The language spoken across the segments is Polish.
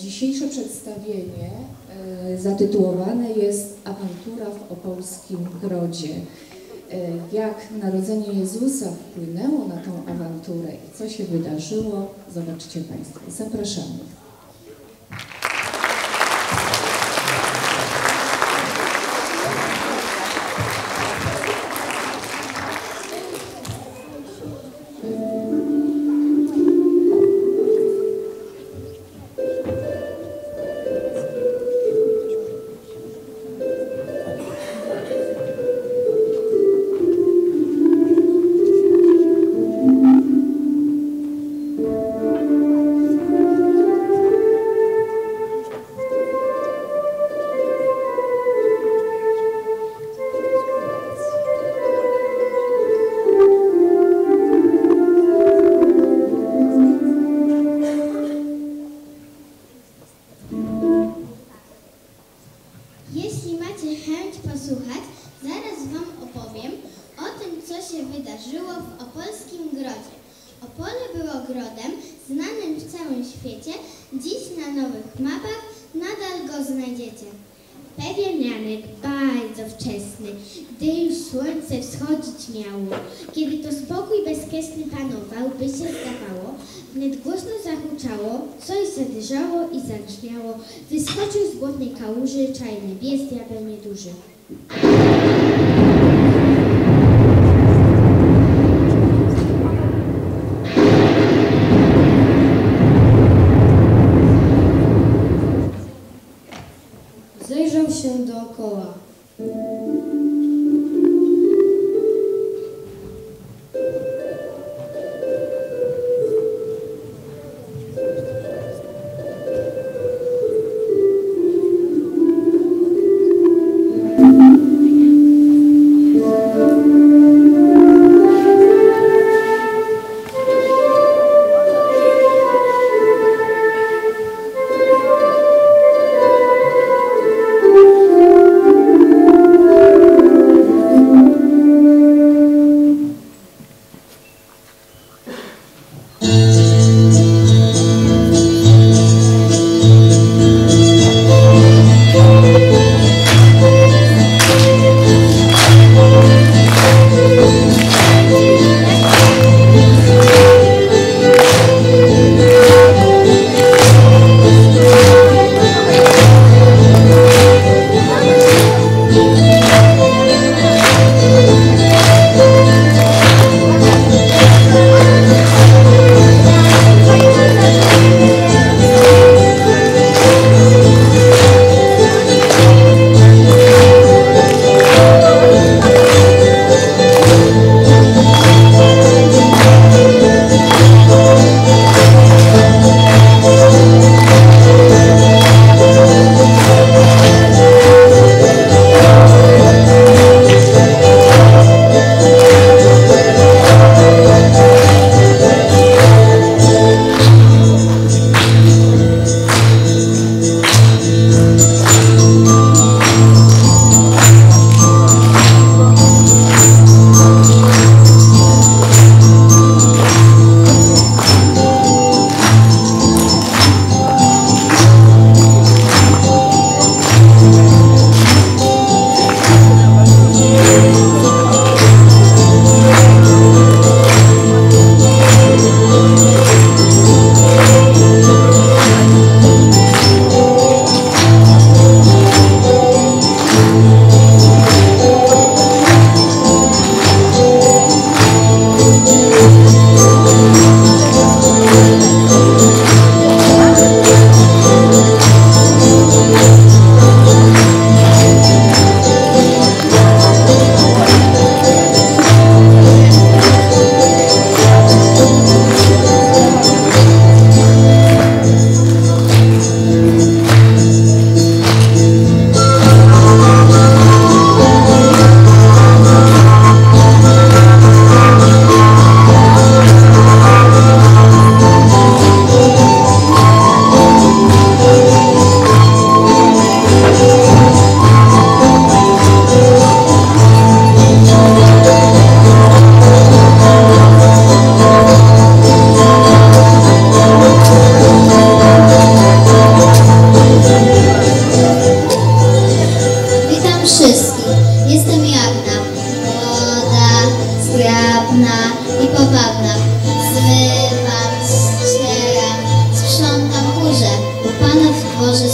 Dzisiejsze przedstawienie zatytułowane jest Awantura w Opolskim Grodzie. Jak narodzenie Jezusa wpłynęło na tą awanturę i co się wydarzyło, zobaczcie Państwo. Zapraszamy. Jeśli macie chęć posłuchać, zaraz Wam opowiem o tym, co się wydarzyło w Opolskim Grodzie. Opole było grodem znanym w całym świecie. Dziś na nowych mapach nadal go znajdziecie. Pewien ranek, bardzo wczesny, gdy już słońce wschodzić miało, kiedy to spokój bezkresny panował, by się zdawało, wnet głośno zahuczało, coś zadyżało i zagrzmiało, wyskoczył z błotnej kałuży czajny bies diabeł nieduży. Zajrzał się dookoła.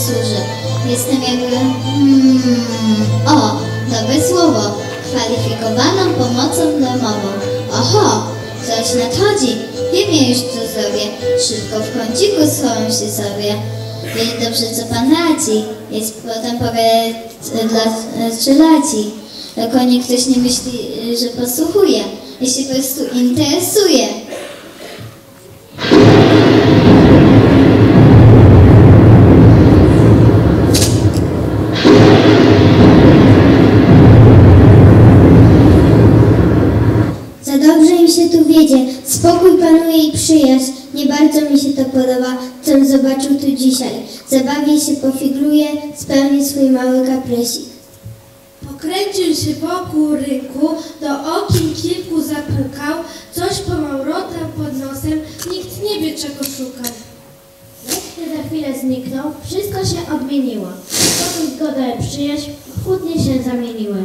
służę. Jestem jakby... dobre słowo. Kwalifikowaną pomocą domową. Oho, coś nadchodzi. Wiem już, co zrobię. Szybko w kąciku schowam się sobie. Wiem dobrze, co pan radzi. Jest potem powie dla strzelaci. Tylko niech ktoś nie myśli, że posłuchuje. Ja się po prostu interesuję. Za dobrze im się tu wiedzie, spokój panuje i przyjaźń. Nie bardzo mi się to podoba, co zobaczył tu dzisiaj. Zabawię się, pofigluje, spełni swój mały kaprysik. Pokręcił się wokół rynku, do okien kilku zapukał, coś pomałrotał pod nosem, nikt nie wie, czego szukał. Wreszcie za chwilę zniknął, wszystko się odmieniło. Spokój, zgoda i przyjaźń chłodnie się zamieniły.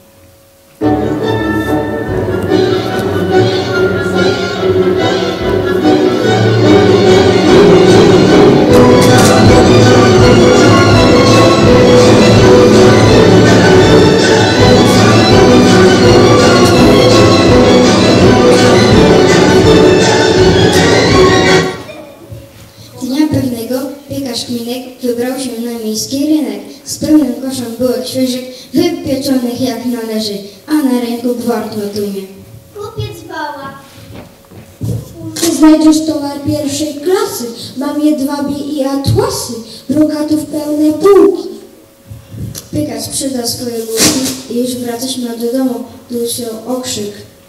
Dnia pewnego piekarz Kminek wybrał się na miejski rynek. Z pełnym koszem byłek świeżych, wypieczonych jak należy, a na rynku gwart notuje. Kupiec woła. Ty znajdziesz towar pierwszej klasy, mam jedwabie i atłasy, brokatów pełne półki. Piekarz sprzedał swoje główki i już wracać miał do domu, gdy usłyszał okrzyk.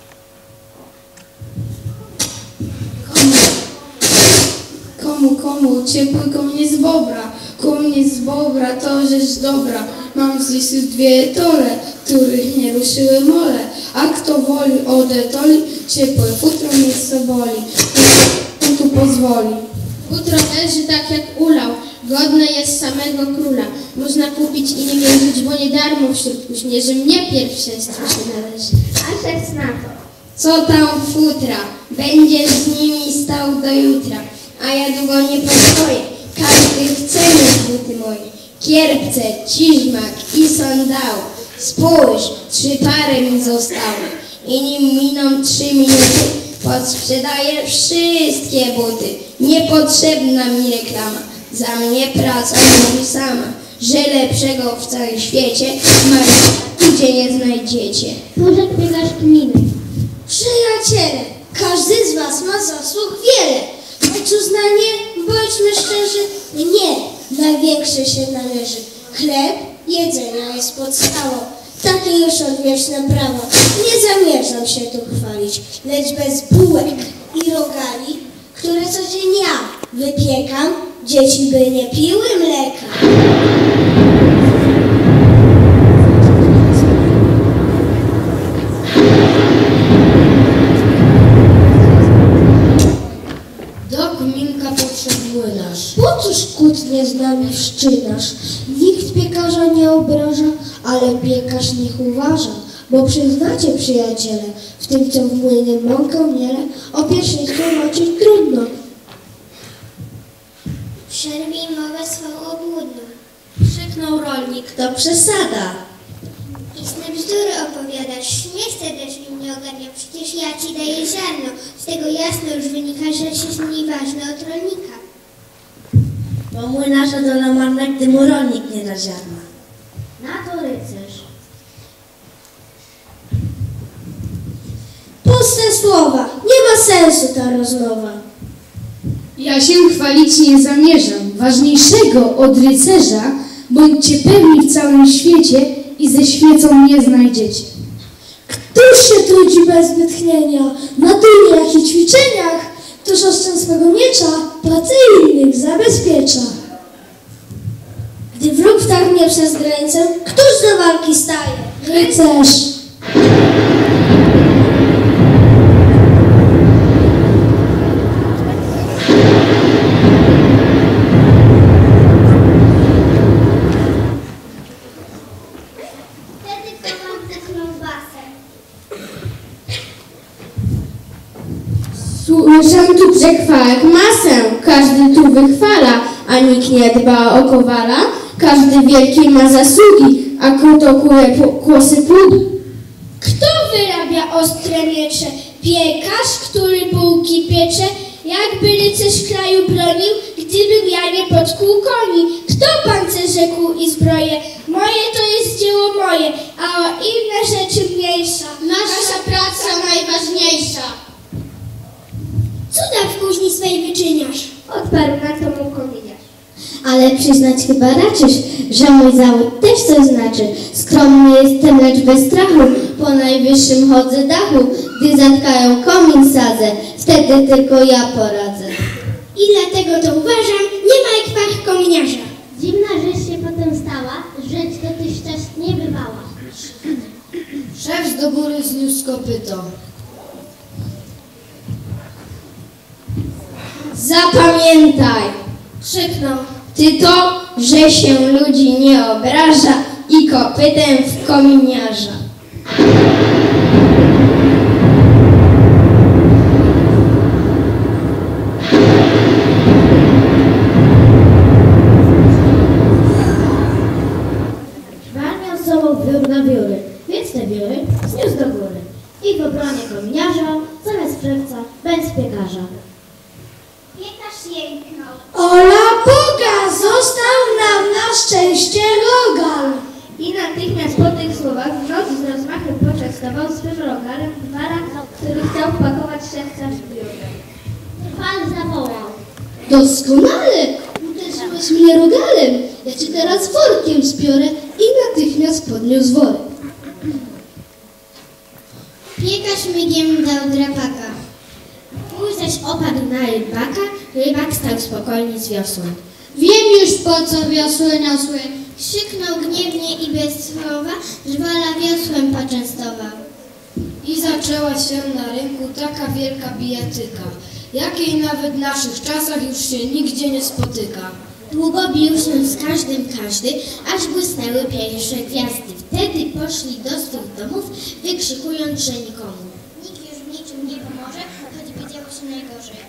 Komu, ciepły komnie z bobra, komnie z bobra, to rzecz dobra. Mam z lisu 2 tole, których nie ruszyły mole, a kto woli odetoli, ciepłe futro mnie soboli, on tu pozwoli. Futro leży tak jak ulał, godne jest samego króla. Można kupić i nie mierzyć, bo nie darmo wśród kuźnierzy mnie pierwszeństwo się należy. A tak na to. Co tam futra, będziesz z nimi stał do jutra, a ja długo nie postoję, każdy chce mieć buty moje. Kierpce, ciżmak i sandał, spójrz, 3 pary mi zostały i nim miną 3 minuty, podsprzedaję wszystkie buty. Niepotrzebna mi reklama, za mnie praca mówi sama, że lepszego w całym świecie nigdzie nie znajdziecie. Bożek piekarz Kminek. Przyjaciele, każdy z was ma zasług wiele, lecz uznanie, bądźmy szczerzy, nie, największe się należy. Chleb, jedzenia jest podstawą, takie już odwieczne prawo. Nie zamierzam się tu chwalić, lecz bez bułek i rogali, które co dzień ja wypiekam, dzieci by nie piły mleka. Do kominka potrzebujesz. Po cóż kłótnie z nami wszczynasz? Nikt piekarza nie obraża, ale piekarz niech uważa. Bo przyznacie, przyjaciele, w tym, co w młynie mąkę miele, o pierwszeństwo walczyć trudno. Przerwij mowę swą obłudną. Krzyknął rolnik, to przesada. Istne bzdury opowiadasz, nie chcę też mnie ogarnia, przecież ja ci daję ziarno. Z tego jasno już wynika, że się nieważne od rolnika. Bo młynarza dola marna, gdy mu rolnik nie da ziarna. Na to rycerz. Puste słowa, nie ma sensu ta rozmowa. Ja się chwalić nie zamierzam, ważniejszego od rycerza, bądźcie pewni w całym świecie i ze świecą nie znajdziecie. Któż się trudzi bez wytchnienia, na turniejach i ćwiczeniach? Któż ostrzem swego miecza pracę innych zabezpiecza? Gdy wróg wtargnie przez granicę, któż do walki staje? Rycerz! Wtedy to mam tę kiełbasę. Słyszę tu przechwałek masę, każdy tu wychwala, a nikt nie dba o kowala. Każdy wielki ma zasługi, a kto kuje kłosy pługi. Kto wyrabia ostre miecze? Piekarz, który bułki piecze? Jakby rycerz kraju bronił, gdybym ja nie podkuł koni? Kto pancerze kuł i zbroje? Moje to jest dzieło moje, a o inne rzeczy mniejsza. Nasza praca najważniejsza. Cuda w kuźni swej wyczyniasz. Odparł na to mu kominiarz. Ale przyznać chyba raczysz, że mój zawód też coś znaczy. Skromny jestem, lecz bez strachu, po najwyższym chodzę dachu. Gdy zatkają komin sadzę, wtedy tylko ja poradzę. I dlatego to uważam, nie ma jak fach kominiarza. Dziwna rzecz się potem stała, rzecz dotychczas nie bywała. Szef do góry zniósł kopyto. Zapamiętaj, Krzyknął. ty to, że się ludzi nie obraża i kopytem w kominiarza. Szwar miał z sobą wiór na wióry, więc te wióry zniósł do góry. I w obronie kominiarza, zamiast szewca, bez piekarza. Piekarz jęknął. Ola Boga, został nam na szczęście rogal. I natychmiast po tych słowach w noc z rozmachem poczęstował swym rogalem gwara, który chciał wpakować szewca w biurę. Pan zawołał. Doskonale! Uderzyłeś mnie rogalem. Ja cię teraz workiem zbiorę i natychmiast podniósł worek. Piekarz migiem dał drapaka. Mój zaś opadł na rybaka, rybak stał spokojnie z wiosłem. Wiem już po co wiosły niosły. Krzyknął gniewnie i bez słowa, żwala wiosłem poczęstował. I zaczęła się na rynku taka wielka bijatyka, jakiej nawet w naszych czasach już się nigdzie nie spotyka. Długo bił się z każdym każdy, aż błysnęły pierwsze gwiazdy. Wtedy poszli do swych domów, wykrzykując, że nikomu. Nikt już w niczym nie pomoże, choćby działo się najgorzej.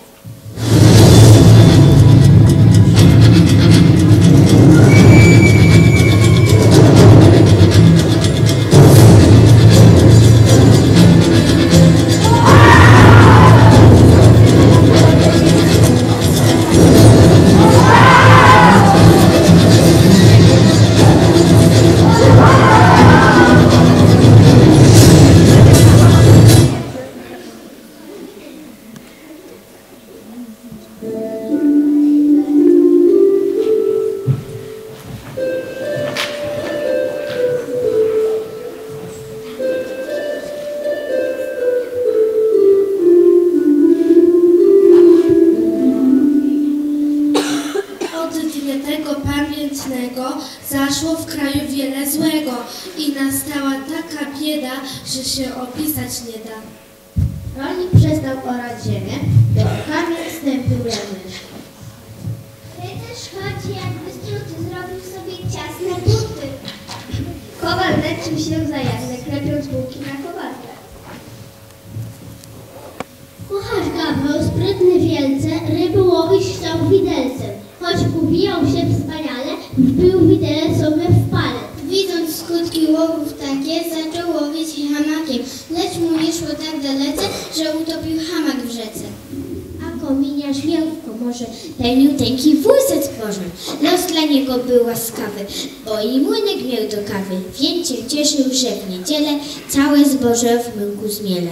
Zaszło w kraju wiele złego i nastała taka bieda, że się opisać nie da. Rolnik przestał orać ziemię, do kamień wstępił lewy. Rycerz chodzi, jakby z truty zrobił sobie ciasne buty. Kowal leczył się zajadle, klepiąc bułki na kowalkę. Kucharz Gaweł, sprytny wielce, ryby łowić chciał widelcem. Choć uwijał się wspaniale, wbił widelec sobie w palec. Widząc skutki łowów takie, zaczął łowić hamakiem, lecz mu nie szło tak dalece, że utopił hamak w rzece. A kominiarz miał w komorze pełniuteńki wózec korzeń. Los dla niego był łaskawy, bo i młynek miał do kawy, więc się cieszył, że w niedzielę całe zboże w młynku zmiele.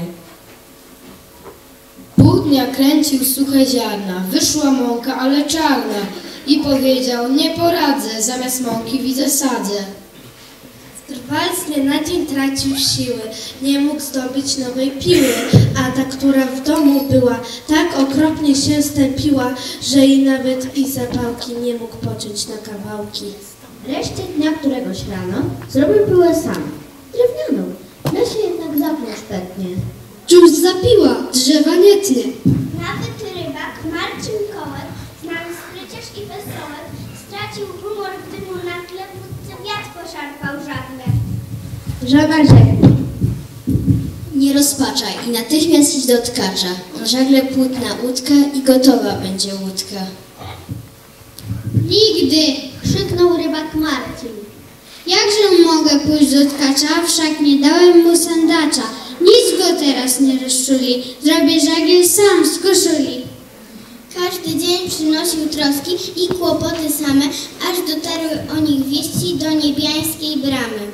Pół dnia kręcił suche ziarna, wyszła mąka, ale czarna. I powiedział, nie poradzę, zamiast mąki widzę sadzę. Drwal z dnia na dzień tracił siły, nie mógł zdobyć nowej piły, a ta, która w domu była, tak okropnie się stępiła, że i nawet i zapałki nie mógł pociąć na kawałki. Resztę dnia któregoś rano zrobił piłę sam, drewnianą. W lesie jednak zapnął szpetnie. Czuć zapiła, drzewa nie tnie. Nawet rybak Marcin Kołek, znany spryciarz i wesołek, stracił humor, gdy mu na tle wódce wiatr poszarpał żagle. Żaba rzekł: nie rozpaczaj i natychmiast idź do tkacza. Na żagle płótna łódka i gotowa będzie łódka. Nigdy! Krzyknął rybak Marcin. Jakże mogę pójść do tkacza, wszak nie dałem mu sandacza. Nic go teraz nie rozczuli, zrobię żagiel sam z koszuli. Każdy dzień przynosił troski i kłopoty same, aż dotarły o nich wieści do niebiańskiej bramy.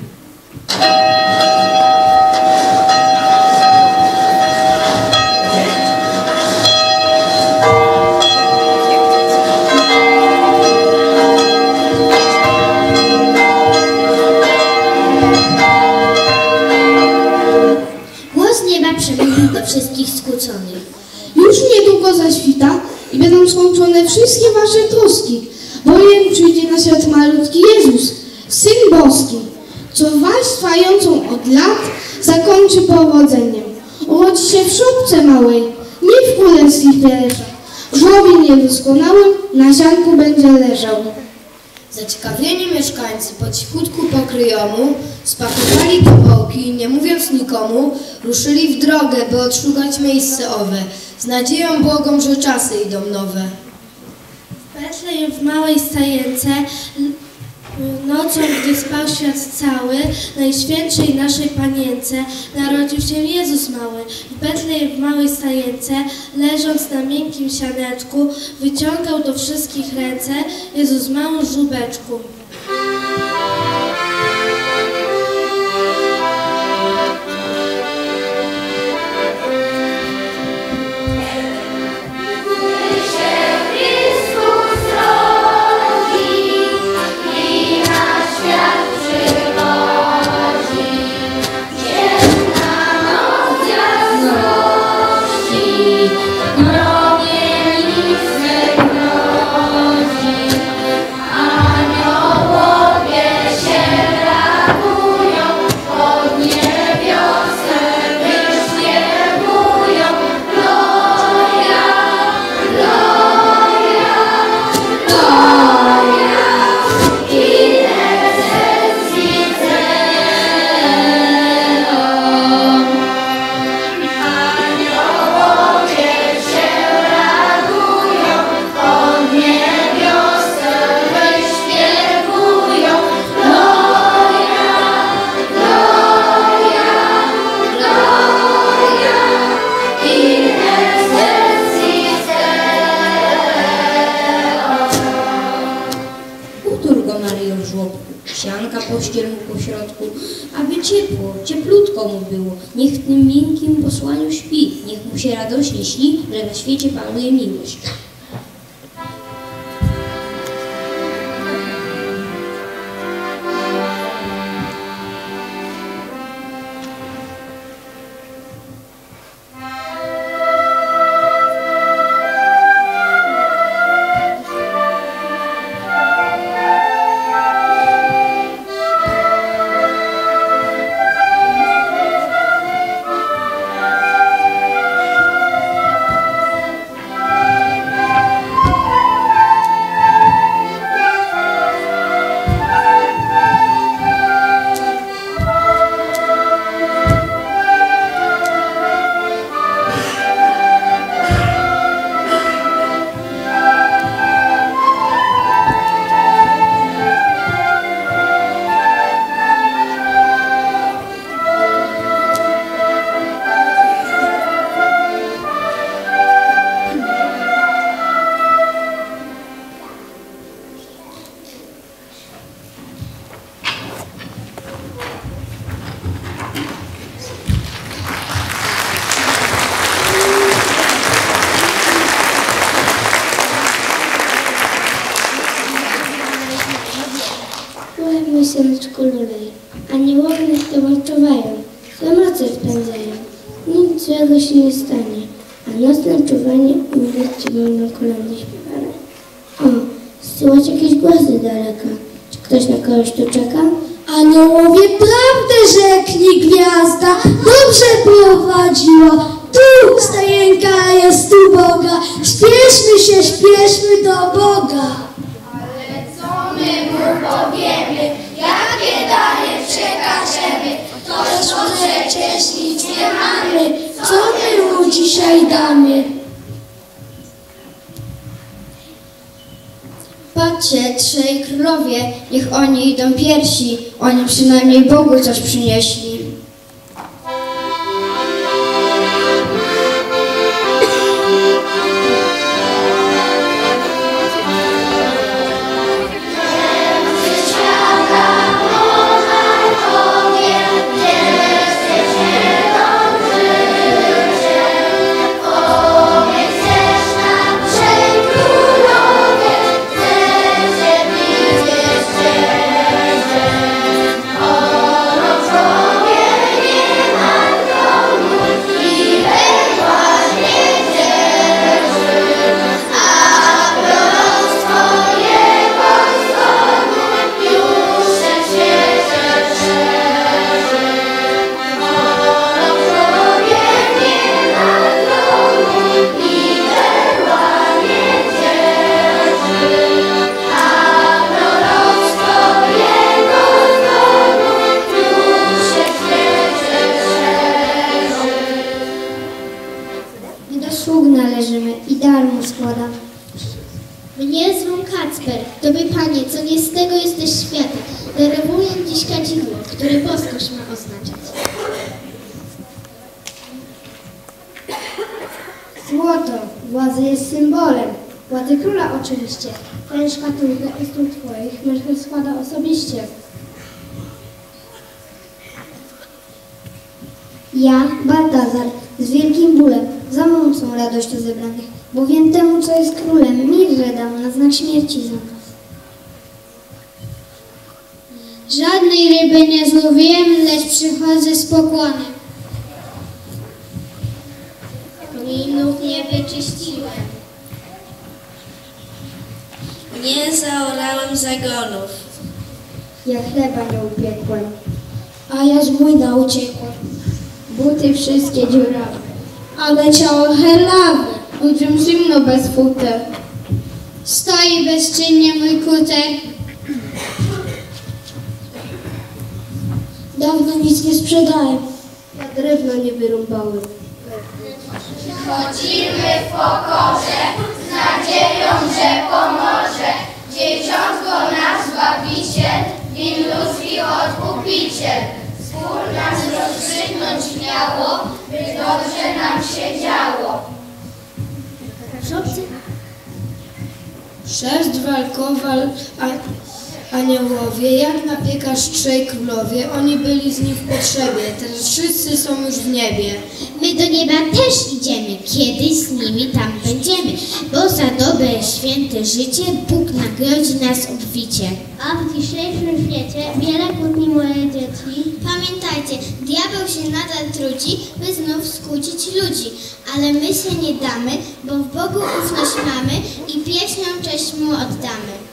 Głos nieba przemówił do wszystkich skłóconych. Już niedługo zaświta i będą skończone wszystkie wasze troski, bowiem przyjdzie na świat malutki Jezus, Syn Boski, co was trwającą od lat zakończy powodzeniem. Urodzi się w szopce małej, nie w królewskich piersiach. W żłobie niedoskonałym na sianku będzie leżał. Zaciekawieni mieszkańcy po cichutku pokryjomu spakowali tobołki i nie mówiąc nikomu ruszyli w drogę, by odszukać miejsce owe. Z nadzieją błogą, że czasy idą nowe. W Betlejem w małej stajence, nocą, gdy spał świat cały, Najświętszej naszej Panience, narodził się Jezus mały. W Betlejem w małej stajence, leżąc na miękkim sianeczku, wyciągał do wszystkich ręce Jezus mały żubeczku. Sianka pościel mu po środku, aby ciepło, cieplutko mu było. Niech w tym miękkim posłaniu śpi, niech mu się radośnie śni, że na świecie panuje miłość. Ładnie słoneczko luleje, aniołowie nad tobą czuwają, złe moce spędzają. Nic złego się nie stanie, a nocne czuwanie umrzeć ci wolno kolędy śpiewane. O, słychać jakieś głosy daleka. Czy ktoś na kogoś tu czeka? Aniołowie prawdę rzekli, gwiazda dobrze prowadziła. Tu stajenka jest u Boga, śpieszmy do Boga. Ale co my mu powiemy, jakie dane przekażemy, toż przecież nic nie mamy, Co my mu dzisiaj damy? Patrzcie, trzej królowie, niech oni idą pierwsi, oni przynajmniej Bogu coś przynieśli. Sług należymy i dar mu składam. Mnie zwą Kacper. Tobie, Panie, co nie z tego jesteś świata, darowuję dziś kadzidło, które boskość ma oznaczać. Złoto, władza jest symbolem. Władzy króla oczywiście. Tę szkatułkę u stóp twoich Melchior składa osobiście. Ja, Baltazar, z wielkim bólem, za mącą radością zebranych, bowiem temu, co jest królem, mirrę dam na znak śmierci za nas. Żadnej ryby nie złowiłem, lecz przychodzę z pokłonem. Młynów nie wyczyściłem. Nie zaorałem zagonów. Ja chleba nie upiekłem, A ja z młyna uciekłem. buty wszystkie dziurawe. Ale ciało herlawe, ludziom zimno bez futer. Stoi bezczynnie mój kuter. Dawno nic nie sprzedałem. Ja drewno nie wyrąbałem. Chodzimy w pokorze, z nadzieją, że pomoże. Dzieciątko nasz Zbawiciel, win ludzkich Odkupiciel. Spór nas rozstrzygnąć miało, by dobrze nam się działo. Sześć walkowal aniołowie, jak na piekarz trzej królowie, oni byli z nim w potrzebie, teraz wszyscy są już w niebie. My do nieba też idziemy, kiedyś z nimi tam będziemy, bo za dobre, święte życie Bóg nagrodzi nas obficie. A w dzisiejszym świecie wiele kłótni moje dzieci. Pamiętajcie, diabeł się nadal trudzi, by znów skłócić ludzi, ale my się nie damy, bo w Bogu ufność mamy i pieśnią cześć Mu oddamy.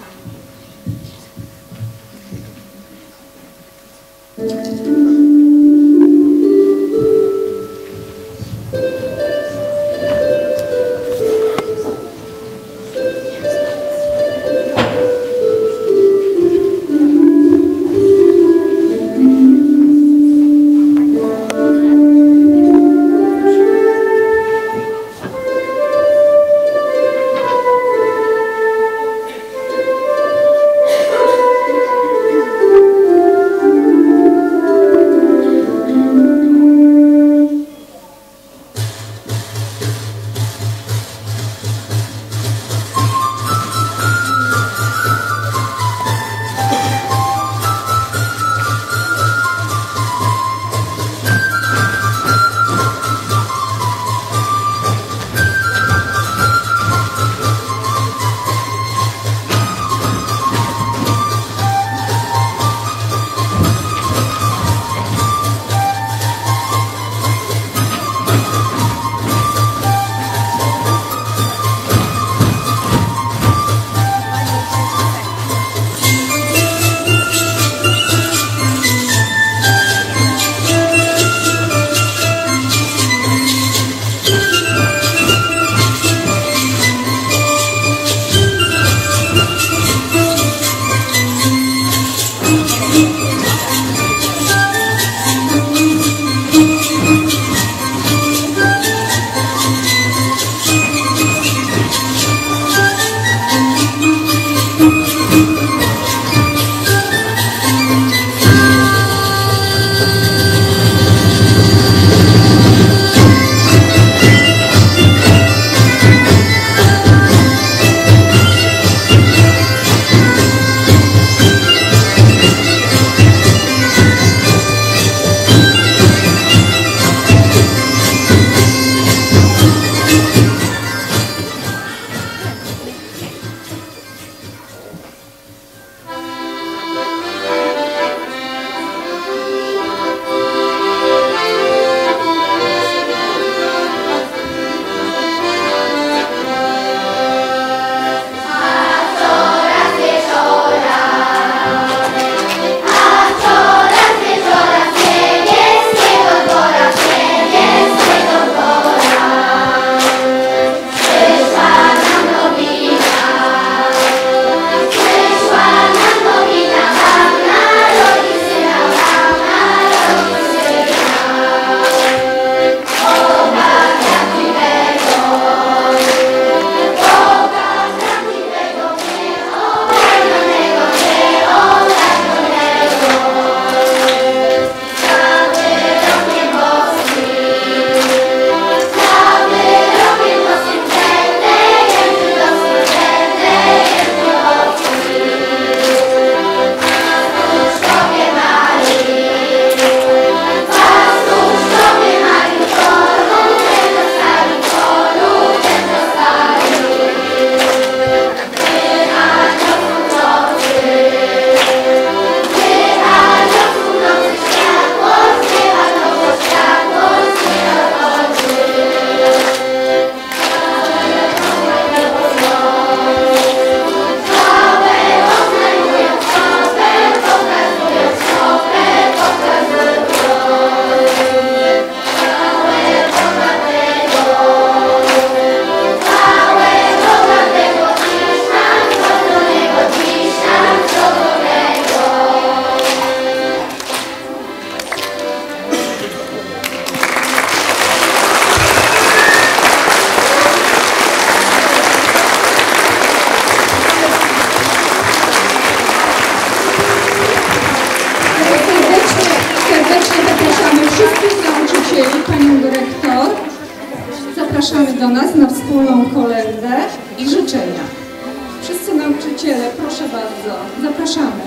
wszystkich nauczycieli, panią dyrektor zapraszamy do nas na wspólną kolędę i życzenia. Wszyscy nauczyciele, proszę bardzo, zapraszamy.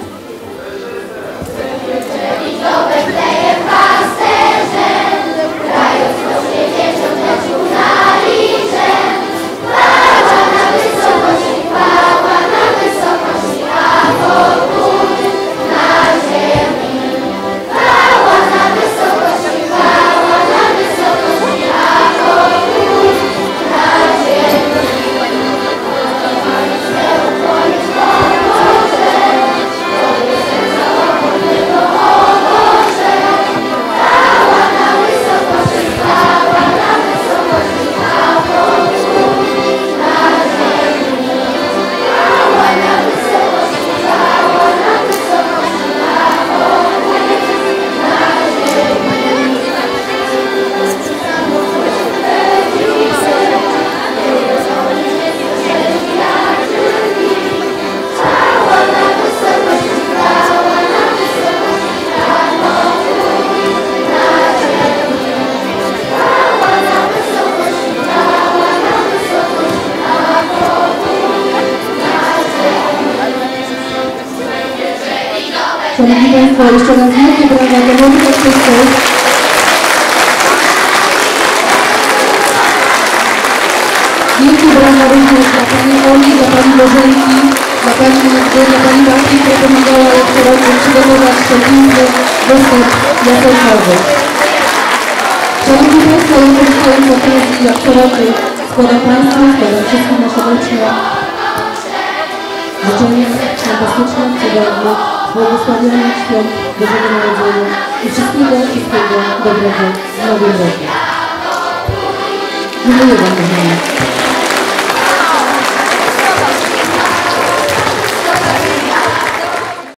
Szanowni Państwo, jeszcze raz wielkie brawa dla młodych artystów. Wielkie brawa również dla Pani Oli, dla Pani Bożenki, dla Pani Basi, która pomagała jak co roku przygotować ten piękny występ jakościowy. Szanowni Państwo, ja korzystając z okazji jak co roku składam Państwu, składam wszystkim naszorocznie życzenia fantastycznych, cudownych, błogosławionych świąt Bożego Narodzenia i wszystkiego dobrego w nowym roku. Dziękuję Wam, kochani.